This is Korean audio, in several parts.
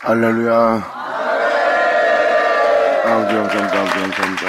할렐루야. 아버지 감사합니다. 아버지 감사합니다.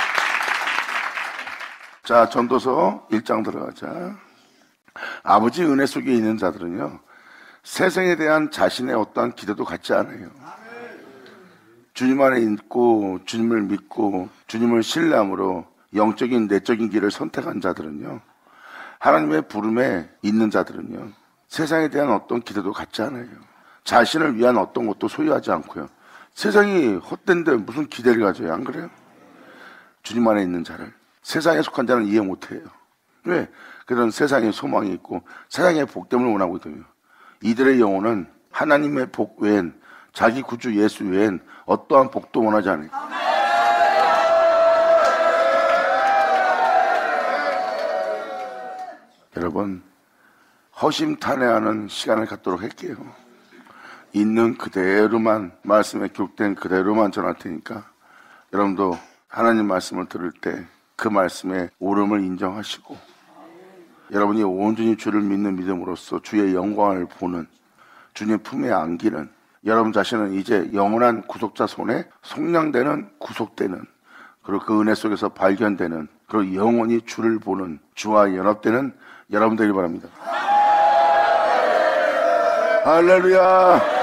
자, 전도서 1장 들어가자. 아버지 은혜 속에 있는 자들은요, 세상에 대한 자신의 어떠한 기대도 갖지 않아요. 주님 안에 있고 주님을 믿고 주님을 신뢰함으로 영적인 내적인 길을 선택한 자들은요, 하나님의 부름에 있는 자들은요, 세상에 대한 어떤 기대도 갖지 않아요. 자신을 위한 어떤 것도 소유하지 않고요. 세상이 헛된데 무슨 기대를 가져요? 안 그래요? 주님 안에 있는 자를 세상에 속한 자는 이해 못해요. 왜? 그런 세상에 소망이 있고 세상의 복됨을 원하거든요. 이들의 영혼은 하나님의 복 외엔, 자기 구주 예수 외엔 어떠한 복도 원하지 않아요. 여러분, 허심탄회하는 시간을 갖도록 할게요. 있는 그대로만, 말씀에 기록된 그대로만 전할 테니까 여러분도 하나님 말씀을 들을 때 그 말씀의 옳음을 인정하시고, 여러분이 온전히 주를 믿는 믿음으로써 주의 영광을 보는, 주님 품에 안기는, 여러분 자신은 이제 영원한 구속자 손에 속량되는, 구속되는, 그리고 그 은혜 속에서 발견되는, 그리고 영원히 주를 보는, 주와 연합되는 여러분 되길 바랍니다. 할렐루야.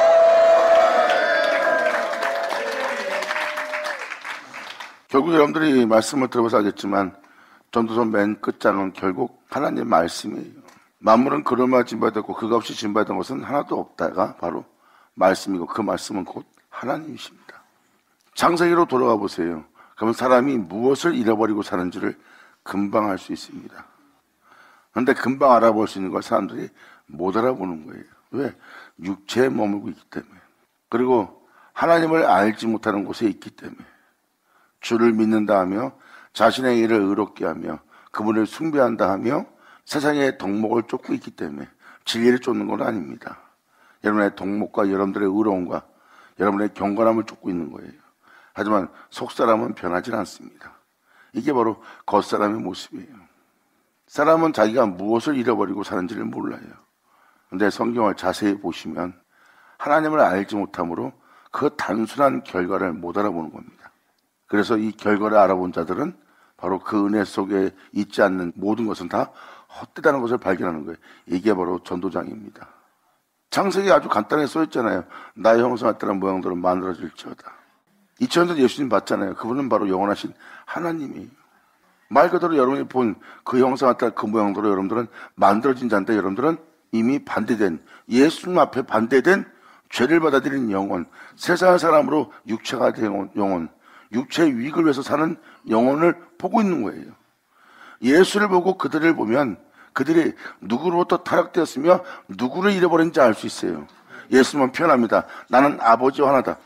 결국 여러분들이 말씀을 들어봐서 알겠지만 전도서 맨 끝장은 결국 하나님 말씀이에요. 만물은 그로마 진바되고 그가 없이 진바된 것은 하나도 없다가 바로 말씀이고, 그 말씀은 곧 하나님이십니다. 창세기로 돌아가 보세요. 그러면 사람이 무엇을 잃어버리고 사는지를 금방 알 수 있습니다. 그런데 금방 알아볼 수 있는 걸 사람들이 못 알아보는 거예요. 왜? 육체에 머물고 있기 때문에. 그리고 하나님을 알지 못하는 곳에 있기 때문에. 주를 믿는다 하며 자신의 일을 의롭게 하며 그분을 숭배한다 하며 세상의 덕목을 쫓고 있기 때문에 진리를 쫓는 건 아닙니다. 여러분의 덕목과 여러분들의 의로움과 여러분의 경건함을 쫓고 있는 거예요. 하지만 속사람은 변하지 않습니다. 이게 바로 겉사람의 모습이에요. 사람은 자기가 무엇을 잃어버리고 사는지를 몰라요. 그런데 성경을 자세히 보시면 하나님을 알지 못함으로 그 단순한 결과를 못 알아보는 겁니다. 그래서 이 결과를 알아본 자들은 바로 그 은혜 속에 있지 않는 모든 것은 다 헛되다는 것을 발견하는 거예요. 이게 바로 전도장입니다. 창세기 아주 간단하게 써있잖아요. 나의 형상에 따른 모양대로 만들어질지어다. 2000년 전 예수님 봤잖아요. 그분은 바로 영원하신 하나님이에요. 말 그대로 여러분이 본 그 형상에 따른 그 모양대로 여러분들은 만들어진 자인데, 여러분들은 이미 반대된, 예수님 앞에 반대된 죄를 받아들이는 영혼, 세상의 사람으로 육체가 된 영혼, 육체의 유익을 위해서 사는 영혼을 보고 있는 거예요. 예수를 보고 그들을 보면 그들이 누구로부터 타락되었으며 누구를 잃어버린지 알 수 있어요. 예수님은 표현합니다. 나는 아버지와 하나다.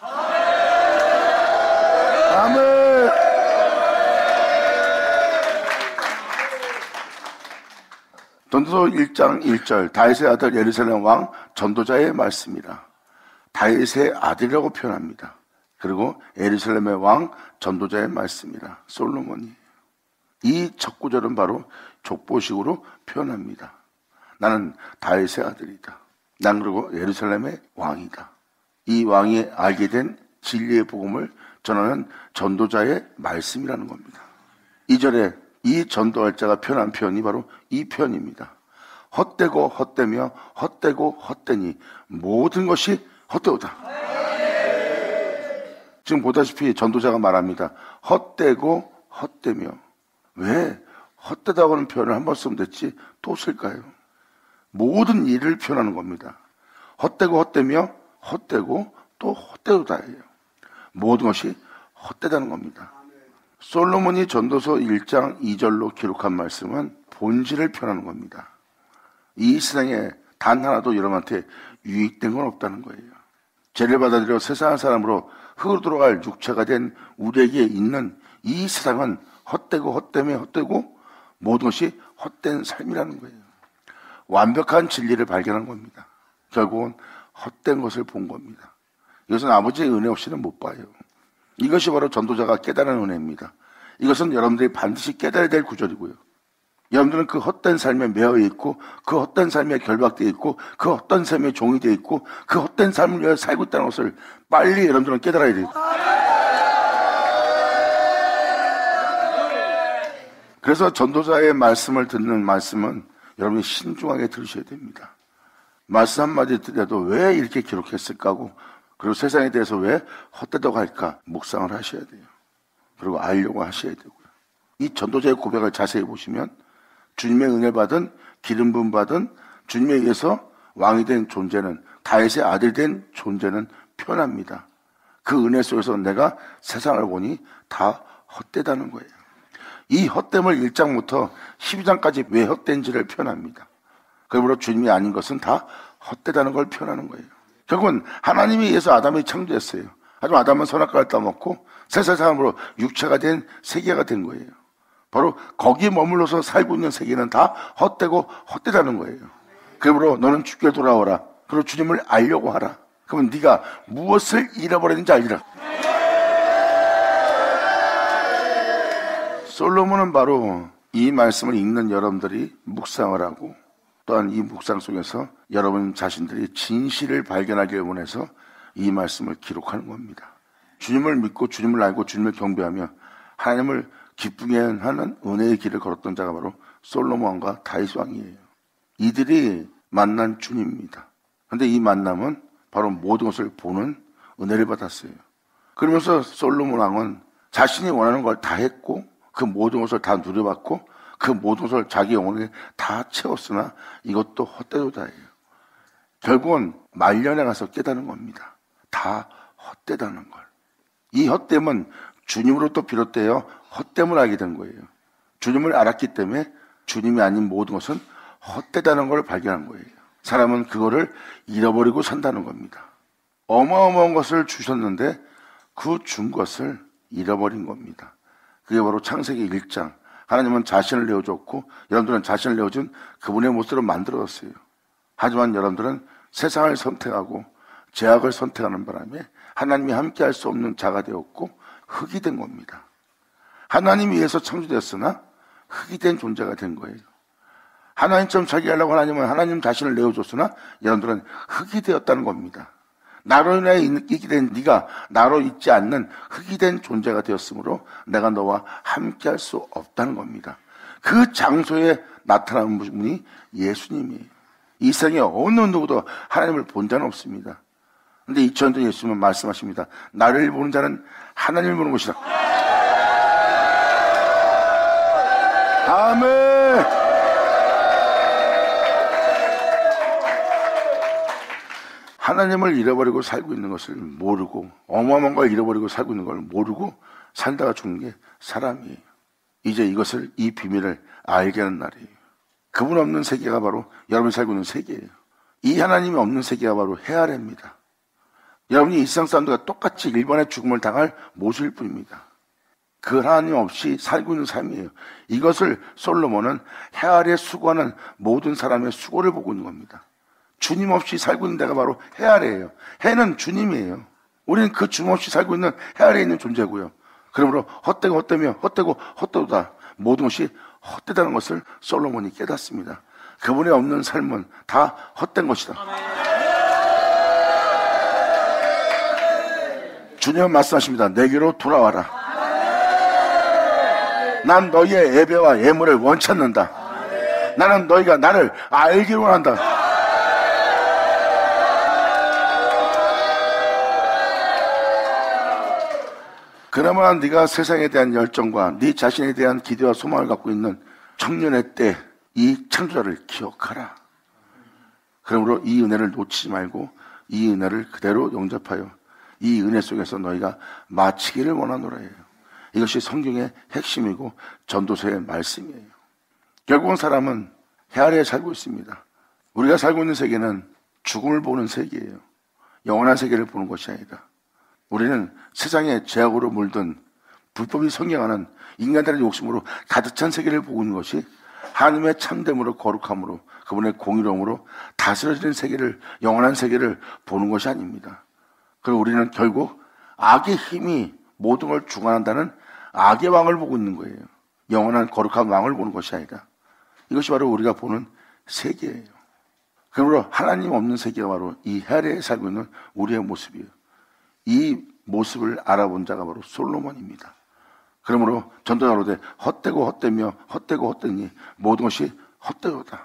아멘. 전도서 1장 1절, 다윗의 아들 예루살렘 왕 전도자의 말씀이라. 다윗의 아들이라고 표현합니다. 그리고 예루살렘의 왕 전도자의 말씀이라. 솔로몬이. 이 첫 구절은 바로 족보식으로 표현합니다. 나는 다윗의 아들이다. 난 그리고 예루살렘의 왕이다. 이 왕이 알게 된 진리의 복음을 전하는 전도자의 말씀이라는 겁니다. 2절에 이 전도할 자가 표현한 표현이 바로 이 표현입니다. 헛되고 헛되며 헛되고 헛되니 모든 것이 헛되오다. 지금 보다시피 전도자가 말합니다. 헛되고 헛되며. 왜 헛되다고 하는 표현을 한 번 쓰면 됐지 또 쓸까요? 모든 일을 표현하는 겁니다. 헛되고 헛되며 헛되고 또 헛되도다예요. 모든 것이 헛되다는 겁니다. 솔로몬이 전도서 1장 2절로 기록한 말씀은 본질을 표현하는 겁니다. 이 세상에 단 하나도 여러분한테 유익된 건 없다는 거예요. 죄를 받아들여 세상의 사람으로 흙으로 돌아갈 육체가 된 우리에게 있는 이 세상은 헛되고 헛되며 헛되고 모든 것이 헛된 삶이라는 거예요. 완벽한 진리를 발견한 겁니다. 결국은 헛된 것을 본 겁니다. 이것은 아버지의 은혜 없이는 못 봐요. 이것이 바로 전도자가 깨달은 은혜입니다. 이것은 여러분들이 반드시 깨달아야 될 구절이고요. 여러분들은 그 헛된 삶에 매여 있고, 그 헛된 삶에 결박되어 있고, 그 헛된 삶에 종이 되어 있고, 그 헛된 삶을 위해 살고 있다는 것을 빨리 여러분들은 깨달아야 돼요. 그래서 전도자의 말씀을 듣는 말씀은 여러분이 신중하게 들으셔야 됩니다. 말씀 한마디 듣더라도 왜 이렇게 기록했을까 하고, 그리고 세상에 대해서 왜 헛되다고 할까 묵상을 하셔야 돼요. 그리고 알려고 하셔야 되고요. 이 전도자의 고백을 자세히 보시면 주님의 은혜 받은, 기름 부음 받은, 주님에 의해서 왕이 된 존재는, 다윗의 아들 된 존재는 표현합니다. 그 은혜 속에서 내가 세상을 보니 다 헛되다는 거예요. 이 헛됨을 1장부터 12장까지 왜 헛된지를 표현합니다. 그러므로 주님이 아닌 것은 다 헛되다는 걸 표현하는 거예요. 결국은 하나님에 의해서 아담이 창조했어요. 하지만 아담은 선악과를 따먹고 새 세상으로 육체가 된 세계가 된 거예요. 바로 거기에 머물러서 살고 있는 세계는 다 헛되고 헛되다는 거예요. 그러므로 너는 주께 돌아오라. 그리고 주님을 알려고 하라. 그러면 네가 무엇을 잃어버렸는지 알리라. 솔로몬은 바로 이 말씀을 읽는 여러분들이 묵상을 하고, 또한 이 묵상 속에서 여러분 자신들이 진실을 발견하기를 원해서 이 말씀을 기록하는 겁니다. 주님을 믿고 주님을 알고 주님을 경배하며 하나님을 기쁘게 하는 은혜의 길을 걸었던 자가 바로 솔로몬과 다윗 왕이에요. 이들이 만난 주님입니다. 그런데 이 만남은 바로 모든 것을 보는 은혜를 받았어요. 그러면서 솔로몬 왕은 자신이 원하는 걸 다 했고, 그 모든 것을 다 누려봤고, 그 모든 것을 자기 영혼에 다 채웠으나 이것도 헛되도다예요. 결국은 말년에 가서 깨닫는 겁니다. 다 헛되다는 걸. 이 헛됨은 주님으로부터 비롯되어 헛됨을 알게 된 거예요. 주님을 알았기 때문에 주님이 아닌 모든 것은 헛되다는 걸 발견한 거예요. 사람은 그거를 잃어버리고 산다는 겁니다. 어마어마한 것을 주셨는데 그 준 것을 잃어버린 겁니다. 그게 바로 창세기 1장. 하나님은 자신을 내어줬고 여러분들은 자신을 내어준 그분의 모습으로 만들어졌어요. 하지만 여러분들은 세상을 선택하고 죄악을 선택하는 바람에 하나님이 함께할 수 없는 자가 되었고 흙이 된 겁니다. 하나님에 의해서 창조되었으나 흙이 된 존재가 된 거예요. 하나님처럼 자기 하려고 하나님은 하나님 자신을 내어줬으나 여러분들은 흙이 되었다는 겁니다. 나로 인하여 있게 된 네가 나로 있지 않는 흙이 된 존재가 되었으므로 내가 너와 함께할 수 없다는 겁니다. 그 장소에 나타나는 분이 예수님이에요. 이 세상에 어느 누구도 하나님을 본 자는 없습니다. 그런데 2000년 전 예수님은 말씀하십니다. 나를 보는 자는 하나님을 보는 것이다. 아멘. 하나님을 잃어버리고 살고 있는 것을 모르고, 어마어마한 걸 잃어버리고 살고 있는 걸 모르고 살다가 죽는 게 사람이에요. 이제 이것을, 이 비밀을 알게 하는 날이에요. 그분 없는 세계가 바로 여러분이 살고 있는 세계예요. 이 하나님이 없는 세계가 바로 헤아레입니다. 여러분이 일상 사람들과 똑같이 일반의 죽음을 당할 모습일 뿐입니다. 그 하나님 없이 살고 있는 삶이에요. 이것을 솔로몬은 헤아레에 수고하는 모든 사람의 수고를 보고 있는 겁니다. 주님 없이 살고 있는 데가 바로 해 아래예요. 해는 주님이에요. 우리는 그 주님 없이 살고 있는 해 아래에 있는 존재고요. 그러므로 헛되고 헛되며 헛되고 헛되다 모든 것이 헛되다는 것을 솔로몬이 깨닫습니다. 그분이 없는 삶은 다 헛된 것이다. 주님은 말씀하십니다. 내게로 돌아와라. 난 너희의 예배와 예물을 원치 않는다. 나는 너희가 나를 알기를 원한다. 그나마 네가 세상에 대한 열정과 네 자신에 대한 기대와 소망을 갖고 있는 청년의 때 이 창조자를 기억하라. 그러므로 이 은혜를 놓치지 말고 이 은혜를 그대로 영접하여 이 은혜 속에서 너희가 마치기를 원하노라예요. 이것이 성경의 핵심이고 전도서의 말씀이에요. 결국은 사람은 해 아래에 살고 있습니다. 우리가 살고 있는 세계는 죽음을 보는 세계예요. 영원한 세계를 보는 것이 아니다. 우리는 세상에 죄악으로 물든 불법이 성행하는 인간들의 욕심으로 가득 찬 세계를 보고 있는 것이 하나님의 참됨으로 거룩함으로 그분의 공의로움으로 다스려지는 세계를, 영원한 세계를 보는 것이 아닙니다. 그리고 우리는 결국 악의 힘이 모든 걸 주관한다는 악의 왕을 보고 있는 거예요. 영원한 거룩한 왕을 보는 것이 아니라 이것이 바로 우리가 보는 세계예요. 그러므로 하나님 없는 세계가 바로 이 헤아리에 살고 있는 우리의 모습이에요. 이 모습을 알아본 자가 바로 솔로몬입니다. 그러므로 전도자로되 헛되고 헛되며 헛되고 헛되니 모든 것이 헛되도다.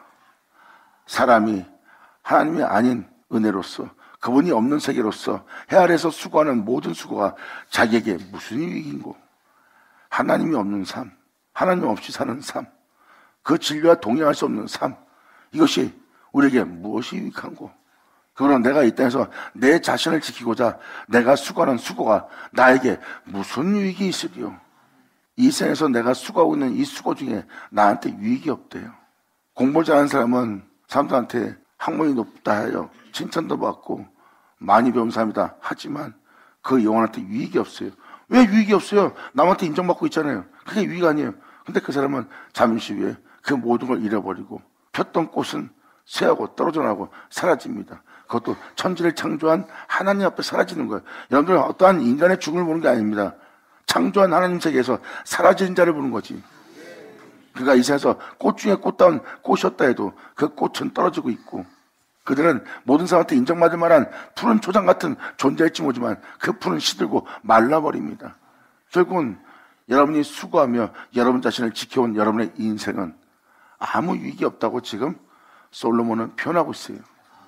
사람이 하나님이 아닌 은혜로서 그분이 없는 세계로서 헤아려서 수고하는 모든 수고가 자기에게 무슨 유익인고, 하나님이 없는 삶, 하나님 없이 사는 삶, 그 진리와 동행할 수 없는 삶, 이것이 우리에게 무엇이 유익한고, 그러나 내가 이 땅에서 내 자신을 지키고자 내가 수고하는 수고가 나에게 무슨 유익이 있으리요? 이 생에서 내가 수고하고 있는 이 수고 중에 나한테 유익이 없대요. 공부 잘하는 사람은 사람들한테 학문이 높다 하여 칭찬도 받고 많이 배운 사람이다 하지만 그 영혼한테 유익이 없어요. 왜 유익이 없어요? 남한테 인정받고 있잖아요. 그게 유익 아니에요. 근데 그 사람은 잠시 후에 그 모든 걸 잃어버리고 폈던 꽃은 쇠하고 떨어져 나고 사라집니다. 그것도 천지를 창조한 하나님 앞에 사라지는 거예요. 여러분들은 어떠한 인간의 죽음을 보는 게 아닙니다. 창조한 하나님 세계에서 사라지는 자를 보는 거지. 그가 이 세상에서 꽃 중에 꽃다운 꽃이었다 해도 그 꽃은 떨어지고 있고, 그들은 모든 사람한테 인정받을 만한 푸른 초장 같은 존재일지 모르지만 그 풀은 시들고 말라버립니다. 결국은 여러분이 수고하며 여러분 자신을 지켜온 여러분의 인생은 아무 유익이 없다고 지금 솔로몬은 표현하고 있어요.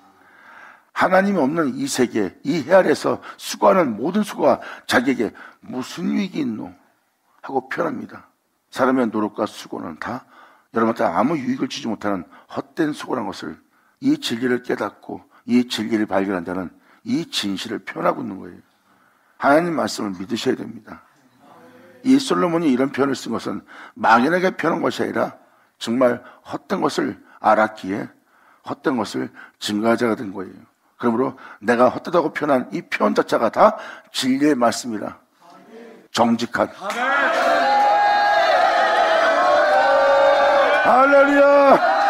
하나님이 없는 이 세계, 이 헤아려서 수고하는 모든 수고가 자기에게 무슨 유익이 있노? 하고 표현합니다. 사람의 노력과 수고는 다 여러분한테 아무 유익을 주지 못하는 헛된 수고라는 것을, 이 진리를 깨닫고 이 진리를 발견한 자는 이 진실을 표현하고 있는 거예요. 하나님 말씀을 믿으셔야 됩니다. 이 솔로몬이 이런 표현을 쓴 것은 막연하게 표현한 것이 아니라 정말 헛된 것을 알았기에 헛된 것을 증거하자가 된 거예요. 그러므로 내가 헛되다고 표현한 이 표현 자체가 다 진리의 말씀이라. 정직한. 할렐루야.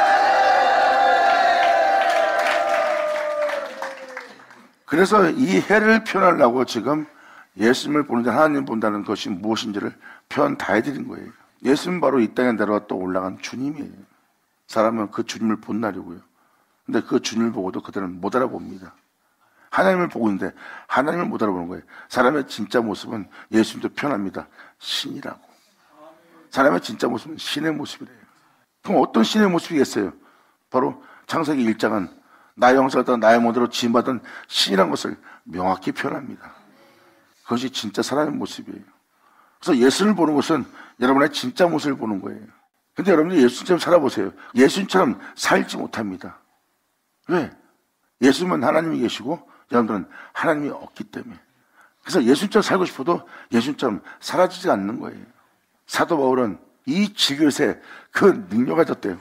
그래서 이 해를 표현하려고 지금 예수님을 보는 자, 하나님 본다는 것이 무엇인지를 표현 다 해드린 거예요. 예수님은 바로 이 땅에 내려와 또 올라간 주님이에요. 사람은 그 주님을 본다려고요. 근데 그 주님을 보고도 그들은 못 알아봅니다. 하나님을 보고 있는데 하나님을 못 알아보는 거예요. 사람의 진짜 모습은 예수님도 표현합니다. 신이라고. 사람의 진짜 모습은 신의 모습이래요. 그럼 어떤 신의 모습이겠어요? 바로 창세기 1장은 나의 형상을 따라 나의 모델로 지음받은 신이라는 것을 명확히 표현합니다. 그것이 진짜 사람의 모습이에요. 그래서 예수를 보는 것은 여러분의 진짜 모습을 보는 거예요. 근데 여러분이 예수님처럼 살아보세요. 예수님처럼 살지 못합니다. 왜? 예수님은 하나님이 계시고 여러분들은 하나님이 없기 때문에. 그래서 예수님처럼 살고 싶어도 예수님처럼 사라지지 않는 거예요. 사도 바울은 이 지그릇에 그 능력을 가졌대요.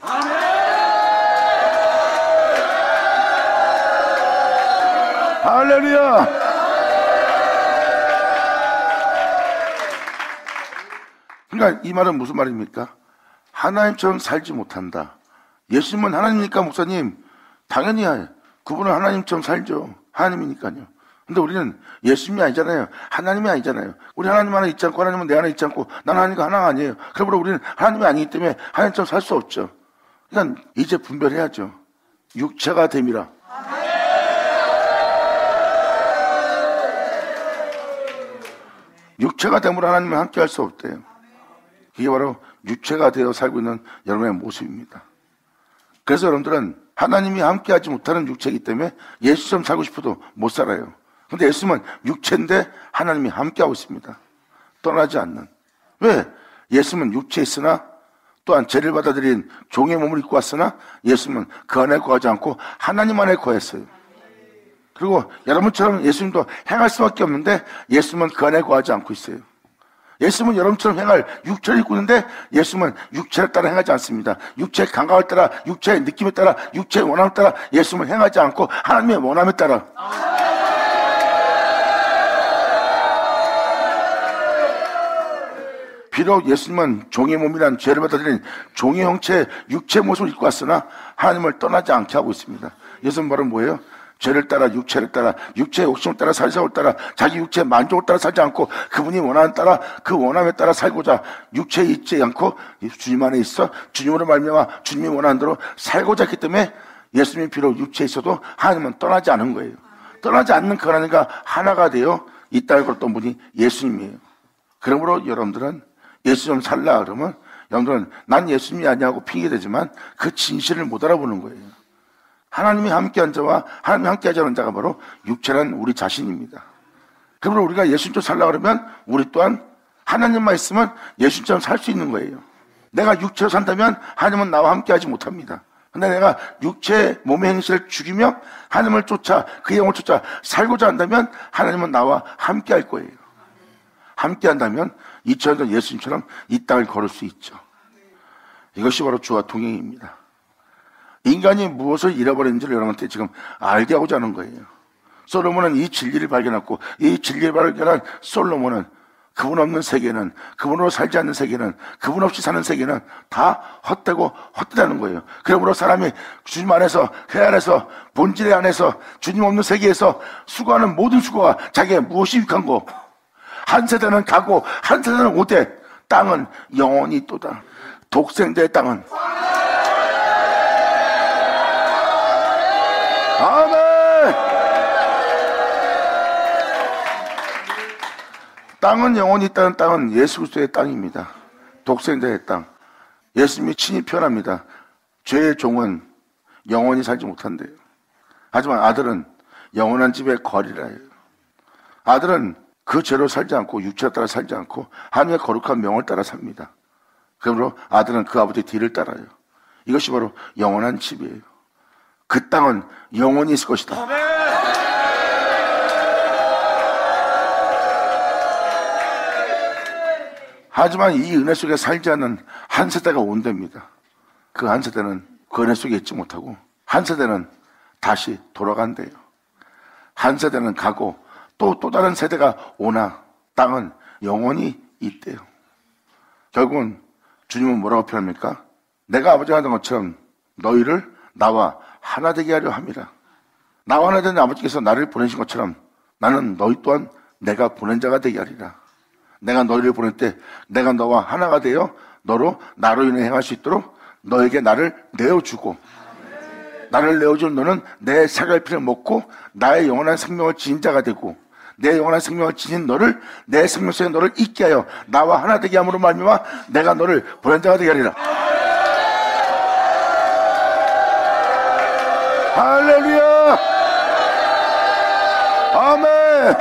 할렐루야. 그러니까 이 말은 무슨 말입니까? 하나님처럼 살지 못한다. 예수님은 하나님이니까 목사님 당연히 그분은 하나님처럼 살죠. 하나님이니까요. 근데 우리는 예수님이 아니잖아요. 하나님이 아니잖아요. 우리 하나님 하나 있지 않고 하나님은 내 하나 있지 않고 나는 하나님과 하나가 아니에요. 그러므로 우리는 하나님이 아니기 때문에 하나님처럼 살 수 없죠. 그러니까 이제 분별해야죠. 육체가 됨이라. 육체가 됨으로 하나님은 함께 할 수 없대요. 이게 바로 육체가 되어 살고 있는 여러분의 모습입니다. 그래서 여러분들은 하나님이 함께 하지 못하는 육체이기 때문에 예수처럼 살고 싶어도 못 살아요. 근데 예수님은 육체인데 하나님이 함께 하고 있습니다. 떠나지 않는. 왜? 예수님은 육체에 있으나 또한 죄를 받아들인 종의 몸을 입고 왔으나 예수님은 그 안에 거하지 않고 하나님 안에 거했어요. 그리고 여러분처럼 예수님도 행할 수밖에 없는데 예수님은 그 안에 거하지 않고 있어요. 예수님은 여러분처럼 행할 육체를 입고 있는데 예수님은 육체를 따라 행하지 않습니다. 육체의 감각을 따라, 육체의 느낌에 따라, 육체의 원함에 따라 예수님은 행하지 않고 하나님의 원함에 따라. 비록 예수님은 종의 몸이란 죄를 받아들인 종의 형체의 육체의 모습을 입고 왔으나 하나님을 떠나지 않게 하고 있습니다. 예수님은 바로 뭐예요? 죄를 따라 육체를 따라 육체의 욕심을 따라 살사를 따라 자기 육체의 만족을 따라 살지 않고 그분이 원하는 따라 그 원함에 따라 살고자 육체에 있지 않고 주님 안에 있어 주님으로 말미암아 주님이 원하는 대로 살고자 했기 때문에 예수님이 비록 육체에 있어도 하나님은 떠나지 않은 거예요. 떠나지 않는 그 하나님과 하나가 되어 이 땅을 걸었던 분이 예수님이에요. 그러므로 여러분들은 예수님 살라 그러면 여러분들은 난 예수님이 아니냐고 핑계대지만 그 진실을 못 알아보는 거예요. 하나님이 함께한 자와 하나님이 함께하지 않은 자가 바로 육체란 우리 자신입니다. 그러므로 우리가 예수님처럼 살라 그러면 우리 또한 하나님만 있으면 예수님처럼 살 수 있는 거예요. 내가 육체로 산다면 하나님은 나와 함께하지 못합니다. 근데 내가 육체의 몸의 행실을 죽이며 하나님을 쫓아 그 영을 쫓아 살고자 한다면 하나님은 나와 함께할 거예요. 함께한다면 2000년 전 예수님처럼 이 땅을 걸을 수 있죠. 이것이 바로 주와 동행입니다. 인간이 무엇을 잃어버렸는지를 여러분한테 지금 알게 하고자 하는 거예요. 솔로몬은 이 진리를 발견했고 이 진리를 발견한 솔로몬은 그분 없는 세계는, 그분으로 살지 않는 세계는, 그분 없이 사는 세계는 다 헛되고 헛되다는 거예요. 그러므로 사람이 주님 안에서, 그 안에서, 본질의 안에서, 주님 없는 세계에서 수고하는 모든 수고가 자기의 무엇이 유익한고, 한 세대는 가고 한 세대는 오되 땅은 영원히 있도다. 독생자의 땅은 아멘. 땅은 영원히 있다는 땅은 예수 그리스도의 땅입니다. 독생자의 땅. 예수님이 친히 표현합니다. 죄의 종은 영원히 살지 못한대요. 하지만 아들은 영원한 집의 거리라 해요. 아들은 그 죄로 살지 않고 육체에 따라 살지 않고 하나님의 거룩한 명을 따라 삽니다. 그러므로 아들은 그 아버지의 뒤를 따라요. 이것이 바로 영원한 집이에요. 그 땅은 영원히 있을 것이다. 하지만 이 은혜 속에 살지 않는 한 세대가 온답니다. 그 한 세대는 그 은혜 속에 있지 못하고 한 세대는 다시 돌아간대요. 한 세대는 가고 또 다른 세대가 오나 땅은 영원히 있대요. 결국은 주님은 뭐라고 표현합니까? 내가 아버지가 하던 것처럼 너희를 나와 하나 되게 하려 함이라. 나와 하나 된 아버지께서 나를 보내신 것처럼 나는 너희 또한 내가 보낸 자가 되게 하리라. 내가 너희를 보낼 때 내가 너와 하나가 되어 너로 나로 인해 행할 수 있도록 너에게 나를 내어주고 나를 내어준 너는 내 살갈피를 먹고 나의 영원한 생명을 지닌 자가 되고 내 영원한 생명을 지닌 너를 내 생명 속에 너를 있게 하여 나와 하나 되게 함으로 말미암아 내가 너를 보낸 자가 되게 하리라. 할렐루야. 아멘.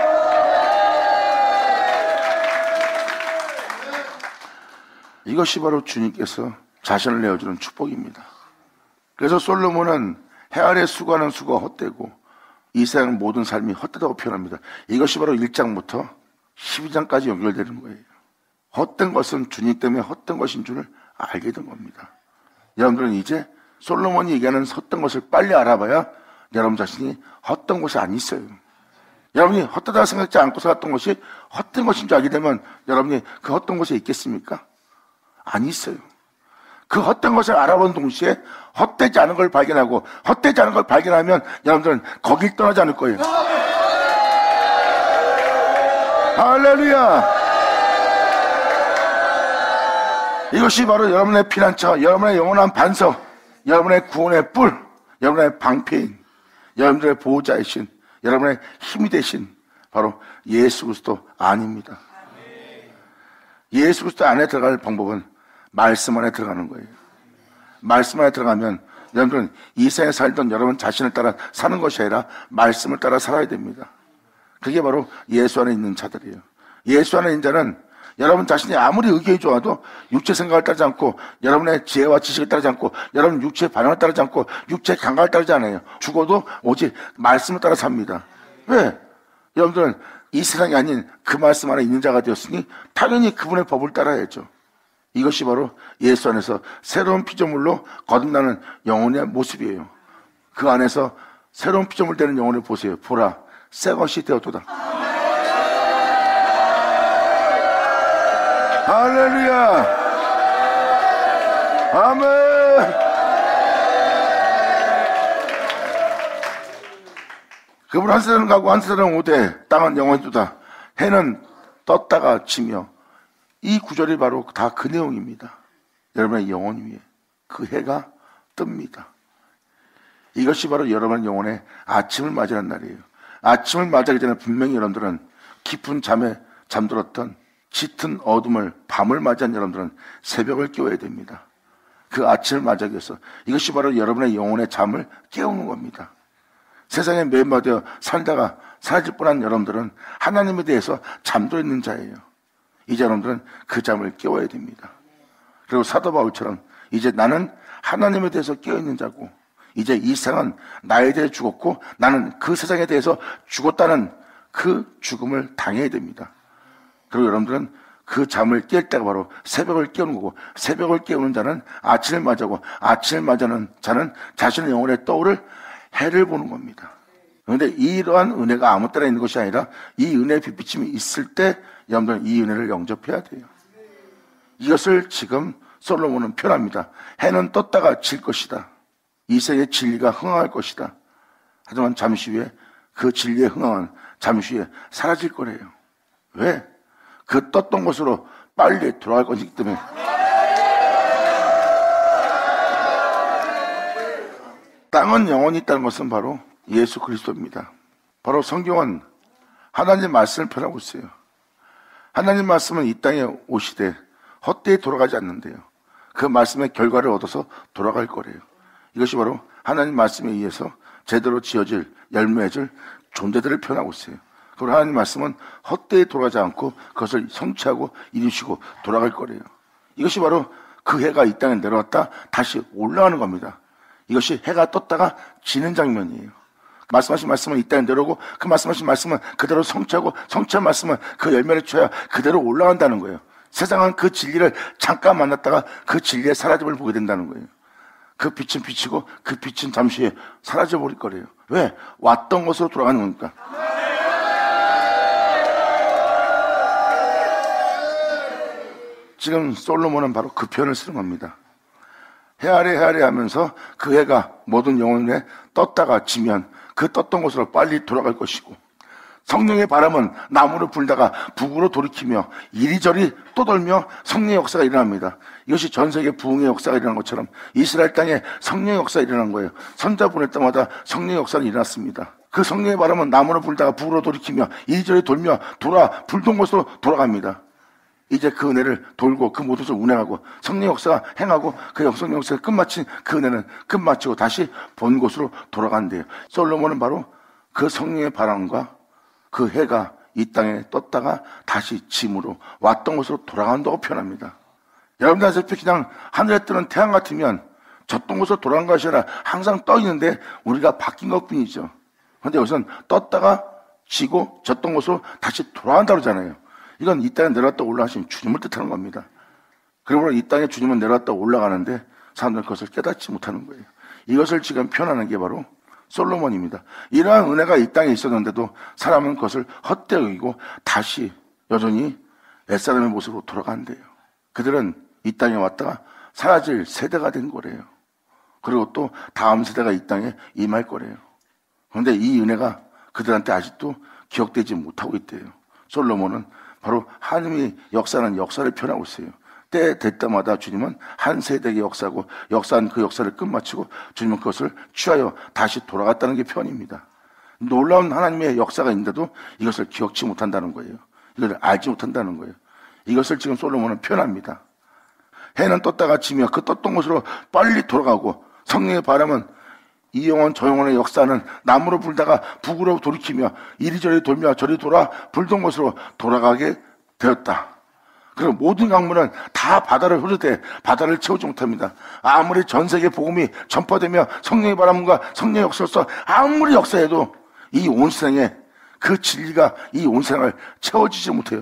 이것이 바로 주님께서 자신을 내어주는 축복입니다. 그래서 솔로몬은 해 아래 수고하는 수고가 헛되고 이 세상 모든 삶이 헛되다고 표현합니다. 이것이 바로 1장부터 12장까지 연결되는 거예요. 헛된 것은 주님 때문에 헛된 것인 줄을 알게 된 겁니다. 여러분들은 이제 솔로몬이 얘기하는 헛된 것을 빨리 알아봐야 여러분 자신이 헛된 것이 안 있어요. 여러분이 헛되다고 생각하지 않고 살았던 것이 헛된 것인 줄 알게 되면 여러분이 그 헛된 것에 있겠습니까? 안 있어요. 그 헛된 것을 알아본 동시에 헛되지 않은 걸 발견하고 헛되지 않은 걸 발견하면 여러분들은 거길 떠나지 않을 거예요. 할렐루야. 이것이 바로 여러분의 피난처, 여러분의 영원한 반석, 여러분의 구원의 뿔, 여러분의 방패인, 여러분들의 보호자이신, 여러분의 힘이 되신 바로 예수 그리스도 안입니다. 예수 그리스도 안에 들어갈 방법은 말씀 안에 들어가는 거예요. 말씀 안에 들어가면 여러분들은 이 세상에 살던 여러분 자신을 따라 사는 것이 아니라 말씀을 따라 살아야 됩니다. 그게 바로 예수 안에 있는 자들이에요. 예수 안에 있는 자는 여러분 자신이 아무리 의견이 좋아도 육체 생각을 따르지 않고 여러분의 지혜와 지식을 따르지 않고 여러분 육체의 반응을 따르지 않고 육체의 감각을 따르지 않아요. 죽어도 오직 말씀을 따라 삽니다. 왜? 여러분들은 이 세상이 아닌 그 말씀 안에 있는 자가 되었으니 당연히 그분의 법을 따라야죠. 이것이 바로 예수 안에서 새로운 피조물로 거듭나는 영혼의 모습이에요. 그 안에서 새로운 피조물 되는 영혼을 보세요. 보라, 새 것이 되었도다. 할렐루야. 아멘. 그분 한 세대는 가고 한 세대는 오되 땅은 영원히 두다. 해는 떴다가 지며. 이 구절이 바로 다 그 내용입니다. 여러분의 영혼 위에 그 해가 뜹니다. 이것이 바로 여러분의 영혼의 아침을 맞이하는 날이에요. 아침을 맞이하기 전에 분명히 여러분들은 깊은 잠에 잠들었던 짙은 어둠을 밤을 맞이한 여러분들은 새벽을 깨워야 됩니다. 그 아침을 맞이하기 위해서 이것이 바로 여러분의 영혼의 잠을 깨우는 겁니다. 세상에 매몰되어 살다가 사라질 뻔한 여러분들은 하나님에 대해서 잠들어 있는 자예요. 이제 여러분들은 그 잠을 깨워야 됩니다. 그리고 사도 바울처럼 이제 나는 하나님에 대해서 깨어있는 자고 이제 이 세상은 나에 대해 죽었고 나는 그 세상에 대해서 죽었다는 그 죽음을 당해야 됩니다. 그리고 여러분들은 그 잠을 깰 때가 바로 새벽을 깨우는 거고 새벽을 깨우는 자는 아침을 맞이하고 아침을 맞이하는 자는 자신의 영혼에 떠오를 해를 보는 겁니다. 그런데 이러한 은혜가 아무 때나 있는 것이 아니라 이 은혜의 빛비침이 있을 때 여러분들은 이 은혜를 영접해야 돼요. 이것을 지금 솔로몬은 표현합니다. 해는 떴다가 질 것이다. 이 세계의 진리가 흥황할 것이다. 하지만 잠시 후에 그 진리의 흥황은 잠시 후에 사라질 거래요. 왜? 그 떴던 곳으로 빨리 돌아갈 것이기 때문에. 땅은 영원히 있다는 것은 바로 예수 그리스도입니다. 바로 성경은 하나님 말씀을 표현하고 있어요. 하나님 말씀은 이 땅에 오시되 헛되이 돌아가지 않는데요. 그 말씀의 결과를 얻어서 돌아갈 거래요. 이것이 바로 하나님 말씀에 의해서 제대로 지어질 열매질 존재들을 표현하고 있어요. 그리고 하나님 말씀은 헛되이 돌아가지 않고 그것을 성취하고 이루시고 돌아갈 거래요. 이것이 바로 그 해가 이 땅에 내려왔다 다시 올라가는 겁니다. 이것이 해가 떴다가 지는 장면이에요. 말씀하신 말씀은 이 땅에 내려오고 그 말씀하신 말씀은 그대로 성취하고 성취한 말씀은 그 열매를 쳐야 그대로 올라간다는 거예요. 세상은 그 진리를 잠깐 만났다가 그 진리의 사라짐을 보게 된다는 거예요. 그 빛은 비치고 그 빛은 잠시 후에 사라져버릴 거래요. 왜? 왔던 곳으로 돌아가는 거니까. 지금 솔로몬은 바로 그 표현을 쓰는 겁니다. 해아래 해아래 하면서 그 해가 모든 영혼에 떴다가 지면 그 떴던 곳으로 빨리 돌아갈 것이고 성령의 바람은 나무를 불다가 북으로 돌이키며 이리저리 떠돌며 성령의 역사가 일어납니다. 이것이 전 세계 부흥의 역사가 일어난 것처럼 이스라엘 땅에 성령의 역사가 일어난 거예요. 선자 보낼 때마다 성령의 역사는 일어났습니다. 그 성령의 바람은 나무를 불다가 북으로 돌이키며 이리저리 돌며 돌아 불던 곳으로 돌아갑니다. 이제 그 은혜를 돌고 그 모든 것을 운행하고 성령의 역사가 행하고 그 성령의 역사가 끝마친 그 은혜는 끝마치고 다시 본 곳으로 돌아간대요. 솔로몬은 바로 그 성령의 바람과 그 해가 이 땅에 떴다가 다시 짐으로 왔던 곳으로 돌아간다고 표현합니다. 여러분들한테 그냥 하늘에 뜨는 태양 같으면 졌던 곳으로 돌아간 것이 아니라 항상 떠 있는데 우리가 바뀐 것 뿐이죠. 그런데 여기서는 떴다가 지고 졌던 곳으로 다시 돌아간다고 하잖아요. 이건 이 땅에 내려왔다 올라가신 주님을 뜻하는 겁니다. 그러므로 이 땅에 주님은 내려왔다 올라가는데 사람들은 그것을 깨닫지 못하는 거예요. 이것을 지금 표현하는 게 바로 솔로몬입니다. 이러한 은혜가 이 땅에 있었는데도 사람은 그것을 헛되이 여기고 다시 여전히 옛사람의 모습으로 돌아간대요. 그들은 이 땅에 왔다가 사라질 세대가 된 거래요. 그리고 또 다음 세대가 이 땅에 임할 거래요. 그런데 이 은혜가 그들한테 아직도 기억되지 못하고 있대요. 솔로몬은 바로 하나님이 역사는 역사를 표현하고 있어요. 때 될 때마다 주님은 한 세대의 역사고 역사는 그 역사를 끝마치고 주님은 그것을 취하여 다시 돌아갔다는 게 표현입니다. 놀라운 하나님의 역사가 있는데도 이것을 기억치 못한다는 거예요. 이걸 알지 못한다는 거예요. 이것을 지금 솔로몬은 표현합니다. 해는 떴다가 지며 그 떴던 곳으로 빨리 돌아가고 성령의 바람은 이 영혼 저 영혼의 역사는 나무로 불다가 북으로 돌이키며 이리저리 돌며 저리 돌아 불던 곳으로 돌아가게 되었다. 그리고 모든 강물은 다 바다를 흐르되 바다를 채우지 못합니다. 아무리 전 세계 복음이 전파되며 성령의 바람과 성령의 역사로서 아무리 역사해도 이 온 세상에 그 진리가 이 온 세상을 채워지지 못해요.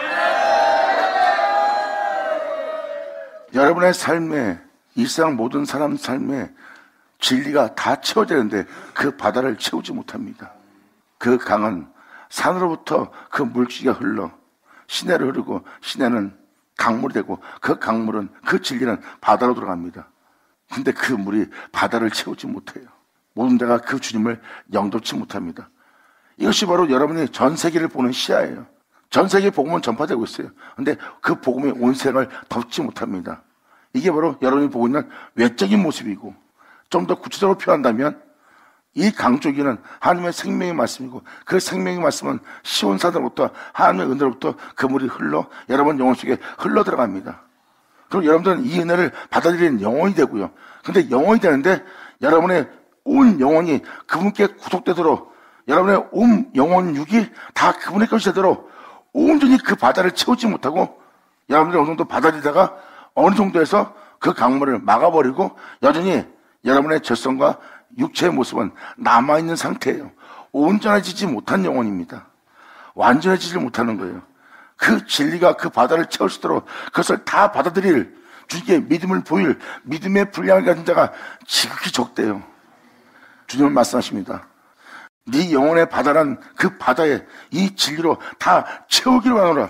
여러분의 삶에 이 세상 모든 사람 삶에 진리가 다 채워지는데 그 바다를 채우지 못합니다. 그 강은 산으로부터 그 물기가 흘러 시내로 흐르고 시내는 강물이 되고 그 강물은 그 진리는 바다로 들어갑니다. 근데 그 물이 바다를 채우지 못해요. 모든 데가 그 주님을 영접치 못합니다. 이것이 바로 여러분이 전 세계를 보는 시야예요. 전 세계 복음은 전파되고 있어요. 근데 그 복음이 온 세상을 덮지 못합니다. 이게 바로 여러분이 보고 있는 외적인 모습이고, 좀 더 구체적으로 표현한다면 이 강조기는 하나님의 생명의 말씀이고, 그 생명의 말씀은 시온산으로부터 하나님의 은혜로부터 그 물이 흘러 여러분 영혼 속에 흘러 들어갑니다. 그럼 여러분들은 이 은혜를 받아들이는 영혼이 되고요. 근데 영혼이 되는데 여러분의 온 영혼이 그분께 구속되도록, 여러분의 온 영혼 육이 다 그분의 것이 되도록 온전히 그 바다를 채우지 못하고, 여러분들이 어느 정도 받아들이다가 어느 정도에서 그 강물을 막아버리고 여전히 여러분의 죄성과 육체의 모습은 남아있는 상태예요. 온전해지지 못한 영혼입니다. 완전해지지 못하는 거예요. 그 진리가 그 바다를 채울 수 있도록 그것을 다 받아들일, 주님께 믿음을 보일 믿음의 분량을 가진 자가 지극히 적대요. 주님은 말씀하십니다. 네 영혼의 바다란 그 바다에 이 진리로 다 채우기를 원하노라.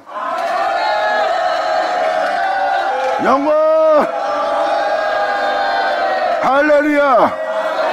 영원 할렐루야.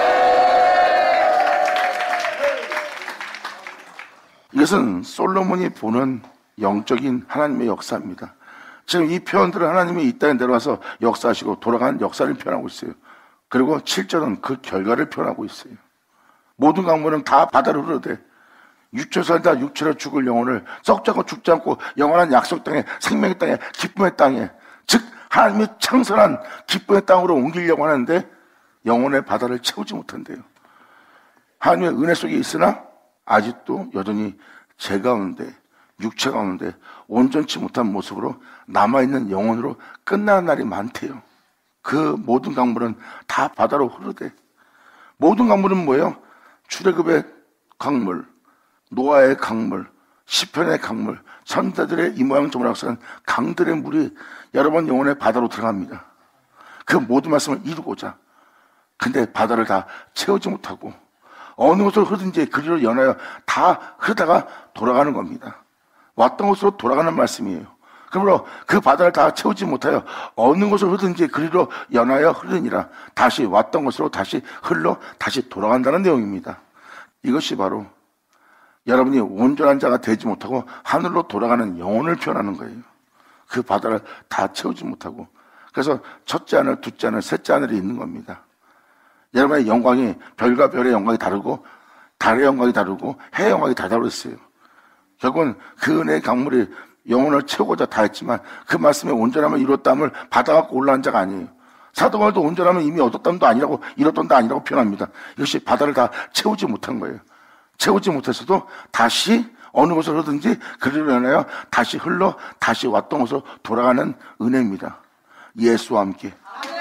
이것은 솔로몬이 보는 영적인 하나님의 역사입니다. 지금 이 표현들은 하나님이 이 땅에 내려와서 역사하시고 돌아간 역사를 표현하고 있어요. 그리고 7절은 그 결과를 표현하고 있어요. 모든 강물은 다 바다로 흐르되 육체 살다 육체로 죽을 영혼을 썩지 않고 죽지 않고 영원한 약속 땅에, 생명의 땅에, 기쁨의 땅에, 즉 하나님의 창설한 기쁨의 땅으로 옮기려고 하는데 영혼의 바다를 채우지 못한대요. 하나님의 은혜 속에 있으나 아직도 여전히 죄 가운데, 육체 가운데 온전치 못한 모습으로 남아있는 영혼으로 끝나는 날이 많대요. 그 모든 강물은 다 바다로 흐르되, 모든 강물은 뭐예요? 출애굽의 강물, 노아의 강물, 시편의 강물, 선자들의 이 모양 저 모양 쓰는 강들의 물이 여러분 영혼의 바다로 들어갑니다. 그 모든 말씀을 이루고자. 근데 바다를 다 채우지 못하고 어느 곳으로 흐르든지 그리로 연하여 다 흐르다가 돌아가는 겁니다. 왔던 곳으로 돌아가는 말씀이에요. 그러므로 그 바다를 다 채우지 못하여 어느 곳으로 흐르든지 그리로 연하여 흐르니라. 다시 왔던 곳으로 다시 흘러 다시 돌아간다는 내용입니다. 이것이 바로 여러분이 온전한 자가 되지 못하고 하늘로 돌아가는 영혼을 표현하는 거예요. 그 바다를 다 채우지 못하고. 그래서 첫째 하늘, 둘째 하늘, 셋째 하늘이 있는 겁니다. 여러분의 영광이 별과 별의 영광이 다르고 달의 영광이 다르고 해의 영광이 다 다르겠어요. 결국은 그 은혜의 강물이 영혼을 채우고자 다 했지만 그 말씀의 온전함을 이뤘다함을 받아갖고 올라간 자가 아니에요. 사도 바울도 온전함은 이미 얻었담도 아니라고 이뤘던도 아니라고 표현합니다. 이것이 바다를 다 채우지 못한 거예요. 채우지 못했어도 다시 어느 곳으로 흐르든지 그리로 인하여 다시 흘러 다시 왔던 곳으로 돌아가는 은혜입니다. 예수와 함께.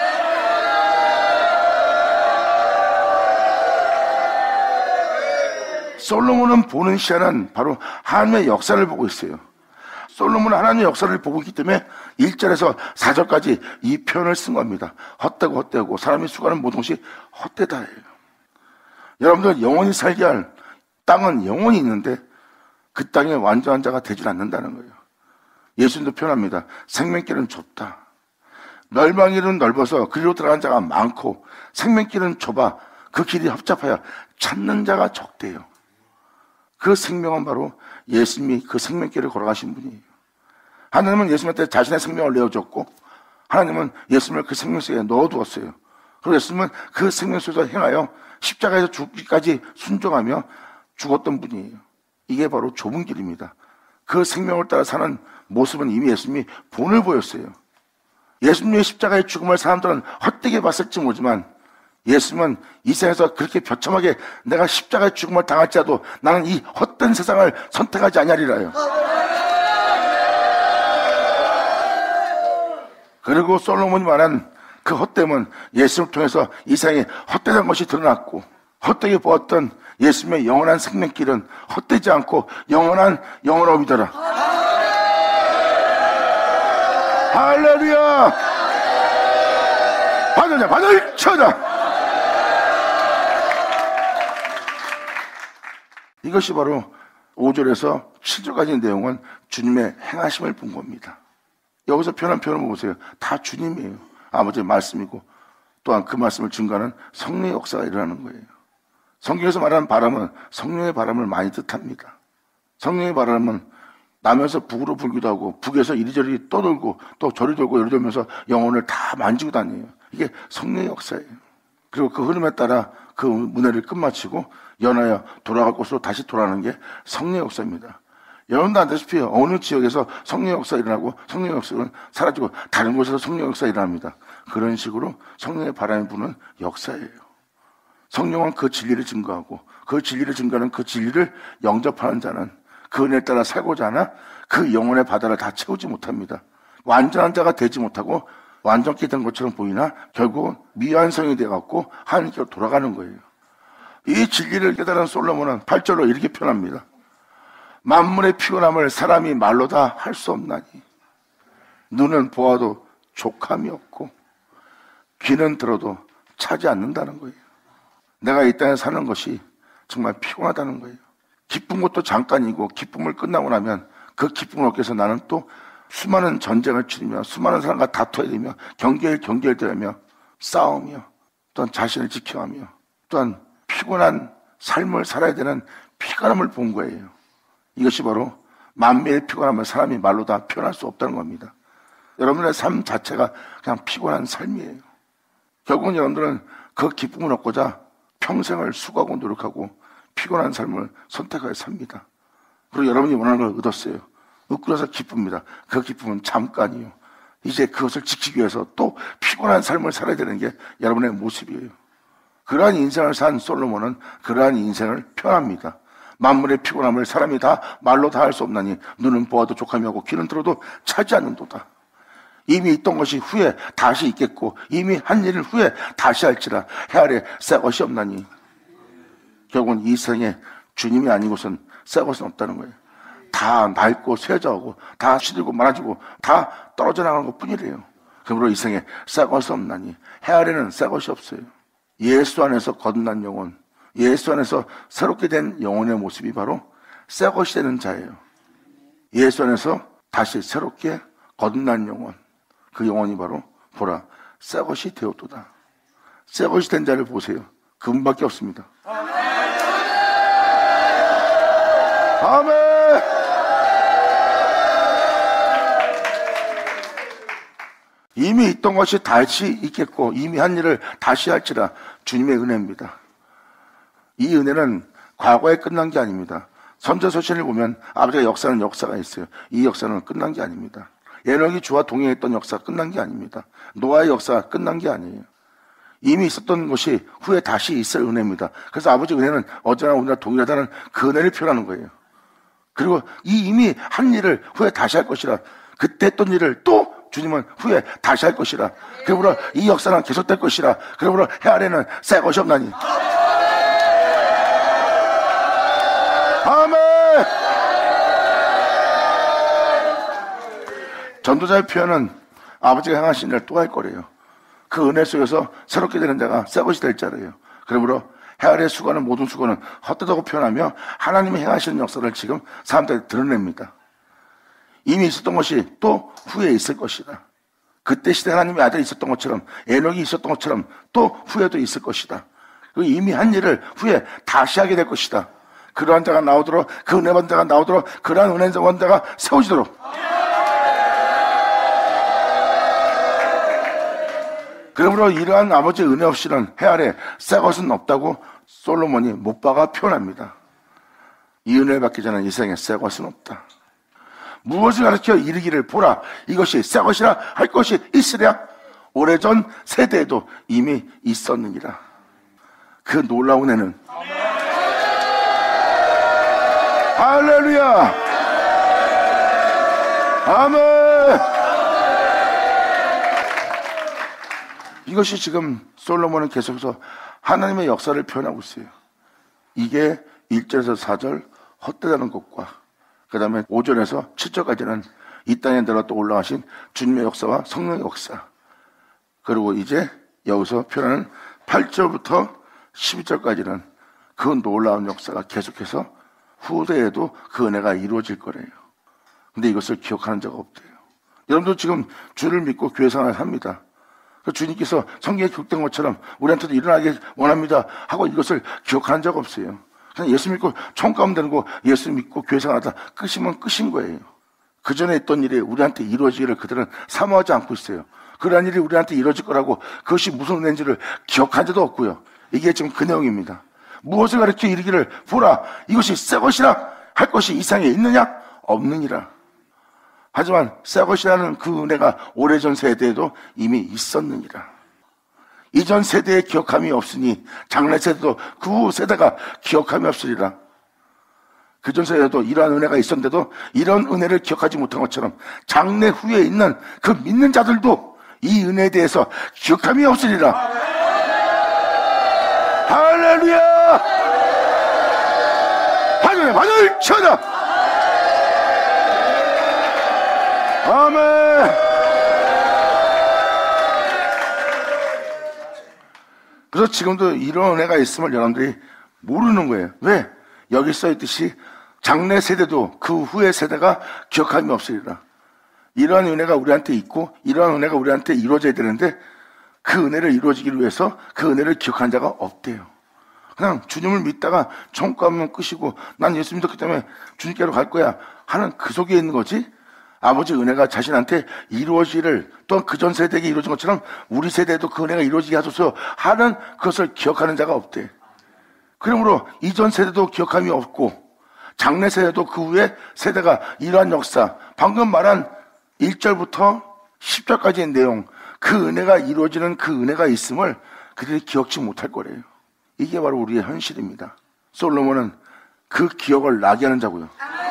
솔로몬은 보는 시야는 바로 하나님의 역사를 보고 있어요. 솔로몬은 하나님의 역사를 보고 있기 때문에 1절에서 4절까지 이 표현을 쓴 겁니다. 헛되고 헛되고 사람이 수고하는 모든 것이 헛되다예요. 여러분들 영원히 살게 할 땅은 영원히 있는데 그 땅에 완전한 자가 되질 않는다는 거예요. 예수님도 표현합니다. 생명길은 좁다. 멸망길은 넓어서 그리로 들어간 자가 많고 생명길은 좁아 그 길이 협잡하여 찾는 자가 적대요. 그 생명은 바로 예수님이 그 생명길을 걸어가신 분이에요. 하나님은 예수님한테 자신의 생명을 내어줬고 하나님은 예수님을 그 생명 속에 넣어두었어요. 그리고 예수님은 그 생명 속에서 행하여 십자가에서 죽기까지 순종하며 죽었던 분이에요. 이게 바로 좁은 길입니다. 그 생명을 따라 사는 모습은 이미 예수님이 본을 보였어요. 예수님의 십자가의 죽음을 사람들은 헛되게 봤을지 모르지만 예수님은 이 세상에서 그렇게 처참하게 내가 십자가의 죽음을 당할지라도 나는 이 헛된 세상을 선택하지 아니하리라요. 그리고 솔로몬이 말한 그 헛됨은 예수님을 통해서 이 세상에 헛되는 것이 드러났고 헛되게 보았던 예수님의 영원한 생명길은 헛되지 않고 영원한 영원함이더라. 할렐루야! 받으자, 받을 쳐자! 이것이 바로 5절에서 7절까지 내용은 주님의 행하심을 본 겁니다. 여기서 표현한 표현을 보세요. 다 주님이에요. 아버지의 말씀이고 또한 그 말씀을 증거하는 성령의 역사가 일어나는 거예요. 성경에서 말하는 바람은 성령의 바람을 많이 뜻합니다. 성령의 바람은 남에서 북으로 불기도 하고 북에서 이리저리 떠돌고 또 저리 돌고 이리 돌면서 영혼을 다 만지고 다녀요. 이게 성령의 역사예요. 그리고 그 흐름에 따라 그 문해를 끝마치고 연하여 돌아갈 곳으로 다시 돌아가는 게 성령의 역사입니다. 여러분도 아다시피 어느 지역에서 성령의 역사가 일어나고 성령의 역사는 사라지고 다른 곳에서 성령의 역사가 일어납니다. 그런 식으로 성령의 바람이 부는 역사예요. 성령은 그 진리를 증거하고 그 진리를 증거하는 그 진리를 영접하는 자는 그 은혜에 따라 살고자 하나 그 영혼의 바다를 다 채우지 못합니다. 완전한 자가 되지 못하고 완전케 된 것처럼 보이나 결국은 미완성이 되어갖고 하나님께로 돌아가는 거예요. 이 진리를 깨달은 솔로몬은 8절로 이렇게 표현합니다. 만물의 피곤함을 사람이 말로 다 할 수 없나니 눈은 보아도 족함이 없고 귀는 들어도 차지 않는다는 거예요. 내가 이 땅에 사는 것이 정말 피곤하다는 거예요. 기쁜 것도 잠깐이고 기쁨을 끝나고 나면 그 기쁨을 얻기 위해서 나는 또 수많은 전쟁을 치르며 수많은 사람과 다퉈야 되며 경계되며 싸우며 또한 자신을 지켜가며 또한 피곤한 삶을 살아야 되는 피곤함을 본 거예요. 이것이 바로 만매의 피곤함을 사람이 말로 다 표현할 수 없다는 겁니다. 여러분의 삶 자체가 그냥 피곤한 삶이에요. 결국은 여러분들은 그 기쁨을 얻고자 평생을 수고하고 노력하고 피곤한 삶을 선택하여 삽니다. 그리고 여러분이 원하는 걸 얻었어요. 얻고 나서 기쁩니다. 그 기쁨은 잠깐이요. 이제 그것을 지키기 위해서 또 피곤한 삶을 살아야 되는 게 여러분의 모습이에요. 그러한 인생을 산 솔로몬은 그러한 인생을 표현합니다. 만물의 피곤함을 사람이 다 말로 다 할 수 없나니 눈은 보아도 족함이 하고 귀는 들어도 차지 않는도다. 이미 있던 것이 후에 다시 있겠고 이미 한 일을 후에 다시 할지라 해 아래 새 것이 없나니 결국은 이 생에 주님이 아니고선 새 것은 없다는 거예요. 다 낡고 쇠져가고 다 시들고 말아지고 다 떨어져 나가는 것뿐이래요. 그러므로 이 생에 새 것이 없나니 해 아래는 새 것이 없어요. 예수 안에서 거듭난 영혼, 예수 안에서 새롭게 된 영혼의 모습이 바로 새 것이 되는 자예요. 예수 안에서 다시 새롭게 거듭난 영혼, 그 영혼이 바로 보라 새 것이 되었도다. 새 것이 된 자를 보세요. 그분밖에 없습니다. 아멘. 이미 있던 것이 다시 있겠고 이미 한 일을 다시 할지라 주님의 은혜입니다. 이 은혜는 과거에 끝난 게 아닙니다. 선지서신을 보면 아버지가 역사는 역사가 있어요. 이 역사는 끝난 게 아닙니다. 에녹이 주와 동행했던 역사가 끝난 게 아닙니다. 노아의 역사가 끝난 게 아니에요. 이미 있었던 것이 후에 다시 있을 은혜입니다. 그래서 아버지 은혜는 어제나 오늘나 동일하다는 그 은혜를 표현하는 거예요. 그리고 이 이미 한 일을 후에 다시 할 것이라 그때 했던 일을 또 주님은 후에 다시 할 것이라 그러므로 이 역사는 계속될 것이라 그러므로 해 아래는 새 것이 없나니 아멘. 전도자의 표현은 아버지가 향하신 일을 또 할 거래요. 그 은혜 속에서 새롭게 되는 자가 새 것이 될 자래요. 그러므로 해 아래 수고하는 모든 수고는 헛되다고 표현하며 하나님이 행하시는 역사를 지금 사람들이 드러냅니다. 이미 있었던 것이 또 후에 있을 것이다. 그때 시대 하나님의 아들이 있었던 것처럼 에녹이 있었던 것처럼 또 후에도 있을 것이다. 그리고 이미 한 일을 후에 다시 하게 될 것이다. 그러한 자가 나오도록 그 은혜 받은 자가 나오도록 그러한 은혜 받은 자가 세워지도록 그러므로 이러한 아버지의 은혜 없이는 해 아래 새 것은 없다고 솔로몬이 못 박아 표현합니다. 이 은혜를 받기 전에 이 생에 새 것은 없다. 무엇을 가르쳐 이르기를 보라 이것이 새 것이라 할 것이 있으랴 오래전 세대에도 이미 있었느니라. 그 놀라운 애는 할렐루야 아멘. 이것이 지금 솔로몬은 계속해서 하나님의 역사를 표현하고 있어요. 이게 1절에서 4절 헛되다는 것과 그 다음에 5절에서 7절까지는 이 땅에 내려 또 올라가신 주님의 역사와 성령의 역사, 그리고 이제 여기서 표현하는 8절부터 12절까지는 그 놀라운 역사가 계속해서 후대에도 그 은혜가 이루어질 거래요. 근데 이것을 기억하는 자가 없대요. 여러분도 지금 주를 믿고 교회 생활을 합니다. 그 주님께서 성경에 기록된 것처럼 우리한테도 일어나길 원합니다 하고 이것을 기억한 적 없어요. 그냥 예수 믿고 총 가면 되는 거, 예수 믿고 교회 생활하다 끝이면 끝인 거예요. 그 전에 했던 일이 우리한테 이루어지기를 그들은 사모하지 않고 있어요. 그러한 일이 우리한테 이루어질 거라고 그것이 무슨 은혜인지를 기억한 적도 없고요. 이게 지금 그 내용입니다. 무엇을 가르쳐 이르기를 보라 이것이 새 것이라 할 것이 이 세상에 있느냐 없느니라. 하지만 새 것이라는 그 은혜가 오래전 세대에도 이미 있었느니라. 이전 세대의 기억함이 없으니 장래 세대도 그 후 세대가 기억함이 없으리라. 그전 세대도 이러한 은혜가 있었는데도 이런 은혜를 기억하지 못한 것처럼 장래 후에 있는 그 믿는 자들도 이 은혜에 대해서 기억함이 없으리라. 할렐루야! 하늘을 쳐다! 아멘! 그래서 지금도 이런 은혜가 있음을 여러분들이 모르는 거예요. 왜? 여기 써있듯이 장래 세대도 그 후의 세대가 기억함이 없으리라. 이러한 은혜가 우리한테 있고 이러한 은혜가 우리한테 이루어져야 되는데 그 은혜를 이루어지기 위해서 그 은혜를 기억한 자가 없대요. 그냥 주님을 믿다가 총가면 끝이고 난 예수 믿었기 때문에 주님께로 갈 거야 하는 그 속에 있는 거지, 아버지 은혜가 자신한테 이루어지기를 또한 그전 세대에게 이루어진 것처럼 우리 세대에도 그 은혜가 이루어지게 하소서 하는 그것을 기억하는 자가 없대. 그러므로 이전 세대도 기억함이 없고 장래 세대도 그 후에 세대가 이러한 역사, 방금 말한 1절부터 10절까지의 내용, 그 은혜가 이루어지는 그 은혜가 있음을 그들이 기억지 못할 거래요. 이게 바로 우리의 현실입니다. 솔로몬은 그 기억을 나게 하는 자고요.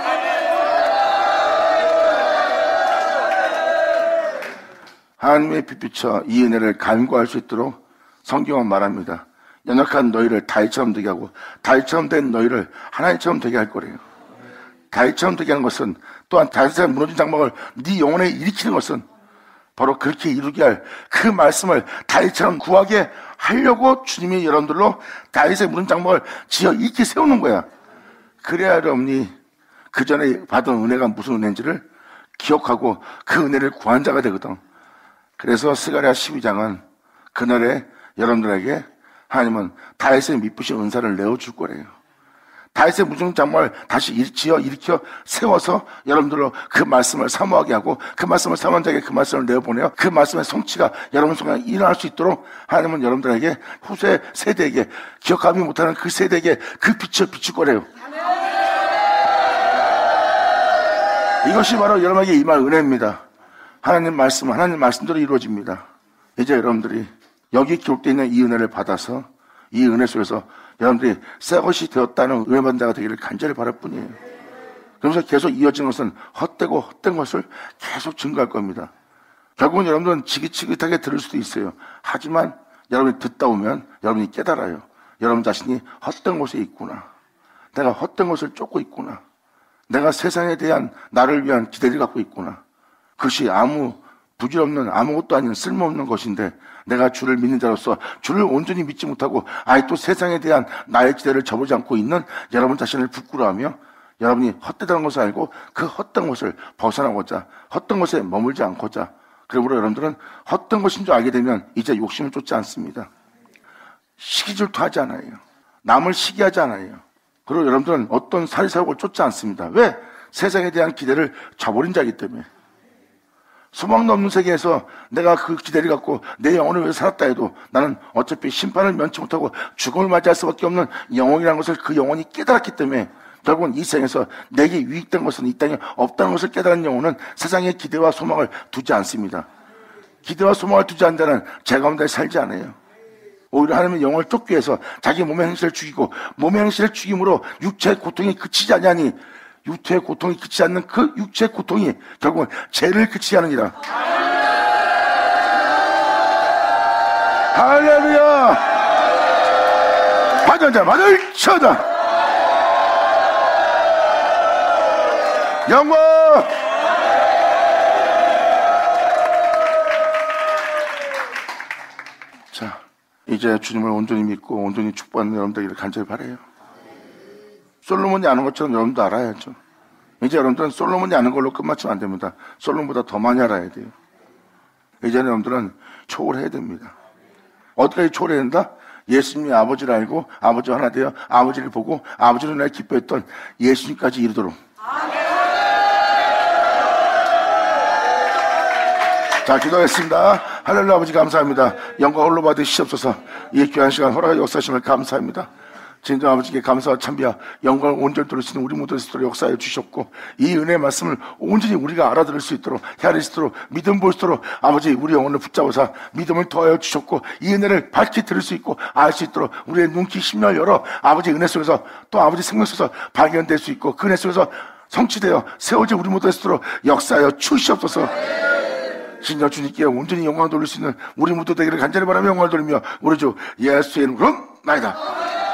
하나님의 빛비쳐 이 은혜를 간구할 수 있도록 성경은 말합니다. 연약한 너희를 다윗처럼 되게 하고 다윗처럼 된 너희를 하나님처럼 되게 할 거래요. 다윗처럼 되게 하는 것은, 또한 다윗의 무너진 장막을 네 영혼에 일으키는 것은 바로 그렇게 이루게 할 그 말씀을 다윗처럼 구하게 하려고 주님이 여러분들로 다윗의 무너진 장막을 지어 일으켜 세우는 거야. 그래야 여러분이 그 전에 받은 은혜가 무슨 은혜인지를 기억하고 그 은혜를 구한 자가 되거든. 그래서 스가랴 12장은 그날에 여러분들에게 하나님은 다윗의 미쁘신 은사를 내어줄 거래요. 다윗의 무중 장막을 다시 지어 일으켜 세워서 여러분들로 그 말씀을 사모하게 하고 그 말씀을 사모한 자에게 그 말씀을 내어보내어 그 말씀의 성취가 여러분 속에 일어날 수 있도록 하나님은 여러분들에게 후세 세대에게 기억하지 못하는 그 세대에게 그 빛을 비출 거래요. 이것이 바로 여러분에게 임할 은혜입니다. 하나님 말씀대로 이루어집니다. 이제 여러분들이 여기 기록되어 있는 이 은혜를 받아서 이 은혜 속에서 여러분들이 새 것이 되었다는 은혜 받는 자가 되기를 간절히 바랄 뿐이에요. 그러면서 계속 이어지는 것은 헛되고 헛된 것을 계속 증거할 겁니다. 결국은 여러분들은 지긋지긋하게 들을 수도 있어요. 하지만 여러분이 듣다 보면 여러분이 깨달아요. 여러분 자신이 헛된 곳에 있구나. 내가 헛된 것을 쫓고 있구나. 내가 세상에 대한 나를 위한 기대를 갖고 있구나. 그것이 아무 부질없는 아무것도 아닌 쓸모없는 것인데 내가 주를 믿는 자로서 주를 온전히 믿지 못하고 아예 또 세상에 대한 나의 기대를 저버리지 않고 있는 여러분 자신을 부끄러워하며 여러분이 헛되다는 것을 알고 그 헛된 것을 벗어나고자 헛된 것에 머물지 않고자, 그러므로 여러분들은 헛된 것인 줄 알게 되면 이제 욕심을 쫓지 않습니다. 시기질투하지 않아요. 남을 시기하지 않아요. 그리고 여러분들은 어떤 사리사욕을 쫓지 않습니다. 왜? 세상에 대한 기대를 저버린 자이기 때문에. 소망도 없는 세계에서 내가 그 기대를 갖고 내 영혼을 위해서 살았다 해도 나는 어차피 심판을 면치 못하고 죽음을 맞이할 수밖에 없는 영혼이라는 것을 그 영혼이 깨달았기 때문에 결국은 이 세상에서 내게 유익된 것은 이 땅에 없다는 것을 깨달은 영혼은 세상에 기대와 소망을 두지 않습니다. 기대와 소망을 두지 않는 자는 제 가운데 살지 않아요. 오히려 하나님의 영혼을 쫓기 위해서 자기 몸의 행실을 죽이고 몸의 행실을 죽임으로 육체의 고통이 그치지 않냐니, 육체의 고통이 그치지 않는 그 육체의 고통이 결국은 죄를 그치게 하느니라. 할렐루야! 받은 자만을 쳐다! 영광! 자, 이제 주님을 온전히 믿고 온전히 축복하는 여러분들에게 간절히 바라요. 솔로몬이 아는 것처럼 여러분도 알아야죠. 이제 여러분들은 솔로몬이 아는 걸로 끝마치면 안 됩니다. 솔로몬보다 더 많이 알아야 돼요. 이제는 여러분들은 초월해야 됩니다. 어떻게 초월해야 된다? 예수님이 아버지를 알고 아버지와 하나 되어 아버지를 보고 아버지를 날 기뻐했던 예수님까지 이르도록. 자, 기도하겠습니다. 할렐루야. 아버지 감사합니다. 영광 홀로 받으시옵소서. 이 귀한 시간 허락하여 역사하심을 감사합니다. 진정 아버지께 감사와 찬비와 영광을 온전히 들을 수 있는 우리 모두의 스스로 역사해 주셨고, 이 은혜의 말씀을 온전히 우리가 알아들을 수 있도록, 헤아릴 수 있도록, 믿음 볼 수 있도록 아버지 우리 영혼을 붙잡아서 믿음을 더하여 주셨고, 이 은혜를 밝히 들을 수 있고 알 수 있도록 우리의 눈귀 심령을 열어 아버지 은혜 속에서 또 아버지 생명 속에서 발견될 수 있고, 그 은혜 속에서 성취되어 세워져 우리 모두의 스스로 역사하여 주시옵소서. 진정 주님께 온전히 영광을 돌릴 수 있는 우리 모두 되기를 간절히 바라며 영광을 돌리며 우리 주 예수의 이름으로 나이다.